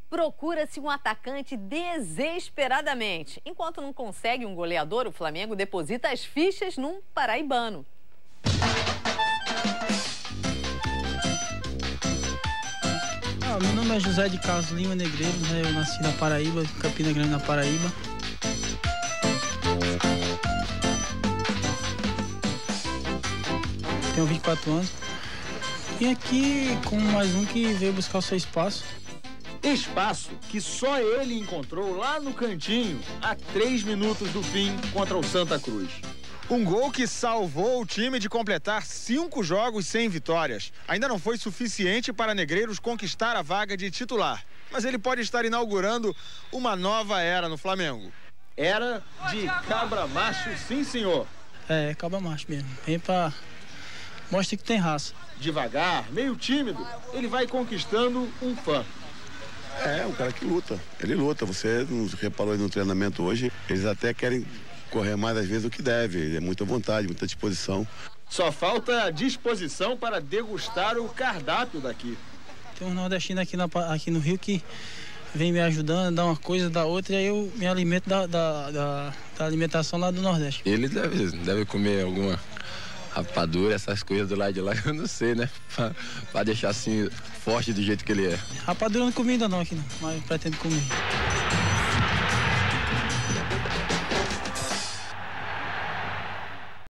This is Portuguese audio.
Procura-se um atacante desesperadamente. Enquanto não consegue um goleador, o Flamengo deposita as fichas num paraibano. Meu nome é José de Carlos Lima Negreiros, né? Eu nasci na Paraíba, Campina Grande, na Paraíba. Tenho 24 anos. E aqui com mais um que veio buscar o seu espaço. Espaço que só ele encontrou lá no cantinho, a 3 minutos do fim contra o Santa Cruz. Um gol que salvou o time de completar 5 jogos sem vitórias. Ainda não foi suficiente para Negreiros conquistar a vaga de titular. Mas ele pode estar inaugurando uma nova era no Flamengo. Era de cabra macho, sim senhor. É, cabra macho mesmo. Vem pra... mostra que tem raça. Devagar, meio tímido, ele vai conquistando um fã. É, um cara que luta. Ele luta. Você não reparou aí no treinamento hoje. Eles até querem correr mais às vezes do que deve. Ele é muita vontade, muita disposição. Só falta disposição para degustar o cardápio daqui. Tem um nordestino aqui no Rio que vem me ajudando, dá uma coisa, dá outra, e aí eu me alimento da alimentação lá do Nordeste. Ele deve comer alguma rapadura, essas coisas do lado de lá, eu não sei, né? Pra deixar assim forte do jeito que ele é. Rapadura eu não comi ainda não aqui não, mas pretendo comer.